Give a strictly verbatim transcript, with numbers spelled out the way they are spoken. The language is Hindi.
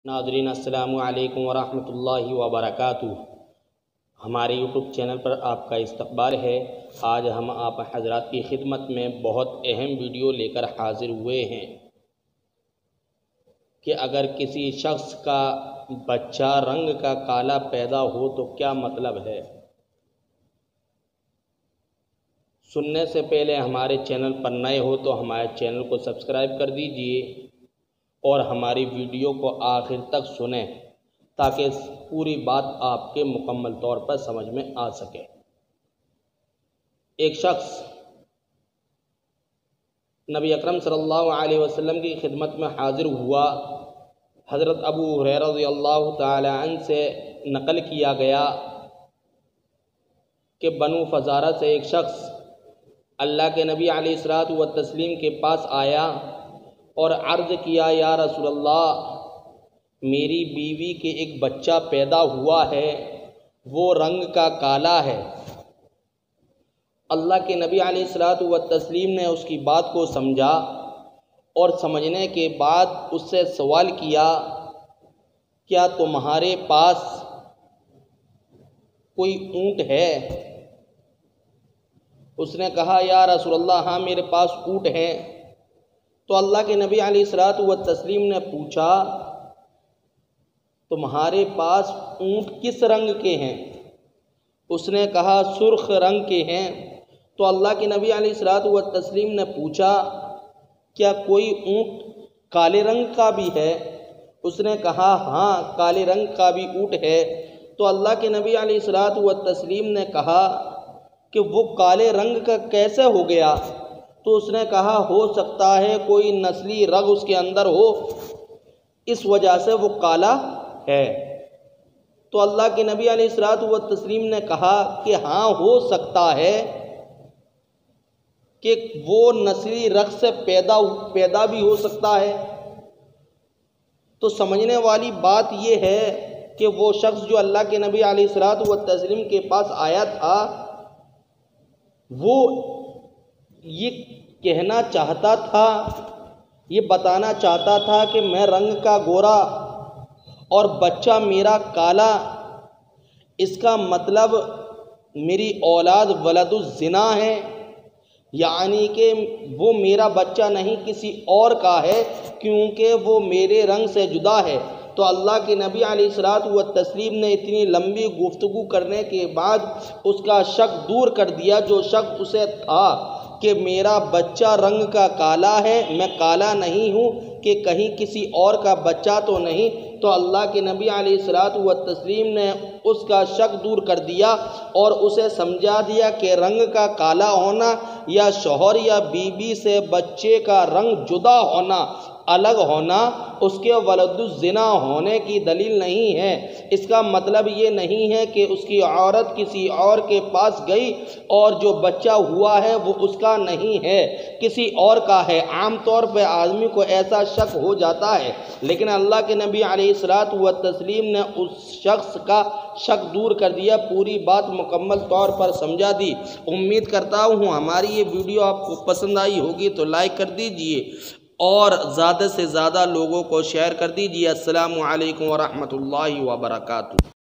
नाज़रीन अस्सलामु अलैकुम वरहमतुल्लाहि वबरकातुहू। हमारे यूट्यूब चैनल पर आपका इस्तकबाल है। आज हम आप हज़रात की खिदमत में बहुत अहम वीडियो लेकर हाज़िर हुए हैं कि अगर किसी शख्स का बच्चा रंग का काला पैदा हो तो क्या मतलब है। सुनने से पहले हमारे चैनल पर नए हो तो हमारे चैनल को सब्सक्राइब कर दीजिए और हमारी वीडियो को आखिर तक सुनें ताकि पूरी बात आपके मुकम्मल तौर पर समझ में आ सके। एक शख्स नबी अकरम सल्लल्लाहु अलैहि वसल्लम की खिदमत में हाजिर हुआ। हज़रत अबू हुरैरा रज़ियल्लाहु ताला अन्हु से नकल किया गया कि बनु फ़ज़ारा से एक शख्स अल्लाह के नबी अलैहिस्सलातु व तस्लीम के पास आया और अर्ज़ किया, या रसूल अल्लाह, मेरी बीवी के एक बच्चा पैदा हुआ है, वो रंग का काला है। अल्लाह के नबी अलैहिस्सलातु व तस्लीम ने उसकी बात को समझा और समझने के बाद उससे सवाल किया, क्या तुम्हारे पास कोई ऊँट है? उसने कहा, या रसूल अल्लाह, हाँ मेरे पास ऊँट हैं। तो अल्लाह के नबी अलैहिस्सलातु व तस्लीम ने पूछा, तुम्हारे पास ऊँट किस रंग के हैं? उसने कहा, सुर्ख रंग के हैं। तो अल्लाह के नबी अलैहिस्सलातु व तस्लीम ने पूछा, क्या कोई ऊँट काले रंग का भी है? उसने कहा, हाँ काले रंग का भी ऊँट है। तो अल्लाह के नबी अलैहिस्सलातु व तस्लीम ने कहा कि वो काले रंग का कैसे हो गया? तो उसने कहा, हो सकता है कोई नस्ली रग उसके अंदर हो, इस वजह से वो काला है। तो अल्लाह के नबी अलैहिस्सलातु व तस्लीम ने कहा कि हाँ हो सकता है कि वो नस्ली रग से पैदा पैदा भी हो सकता है। तो समझने वाली बात ये है कि वो शख्स जो अल्लाह के नबी अलैहिस्सलातु व तस्लीम के पास आया था, वो ये कहना चाहता था, ये बताना चाहता था कि मैं रंग का गोरा और बच्चा मेरा काला, इसका मतलब मेरी औलाद वलदुज़्ज़िना है, यानी कि वो मेरा बच्चा नहीं किसी और का है क्योंकि वो मेरे रंग से जुदा है। तो अल्लाह के नबी अलैहिस्सलातु व तस्लीम ने इतनी लंबी गुफ्तगू करने के बाद उसका शक दूर कर दिया, जो शक उसे था कि मेरा बच्चा रंग का काला है, मैं काला नहीं हूँ, कि कहीं किसी और का बच्चा तो नहीं। तो अल्लाह के नबी अलैहिस्सलातु व तस्लीम ने उसका शक दूर कर दिया और उसे समझा दिया कि रंग का काला होना या शौहर या बीबी से बच्चे का रंग जुदा होना, अलग होना, उसके वलदुज़्ज़िना होने की दलील नहीं है। इसका मतलब ये नहीं है कि उसकी औरत किसी और के पास गई और जो बच्चा हुआ है वो उसका नहीं है, किसी और का है। आम तौर पर आदमी को ऐसा शक हो जाता है, लेकिन अल्लाह के नबी अलैहिस्सलातु व तस्लीम ने उस शख्स का शक दूर कर दिया, पूरी बात मुकम्मल तौर पर समझा दी। उम्मीद करता हूँ हमारी ये वीडियो आपको पसंद आई होगी, तो लाइक कर दीजिए और ज़्यादा से ज़्यादा लोगों को शेयर कर दीजिए। अस्सलामु अलैकुम वरहमतुल्लाहि वबरकातुहू।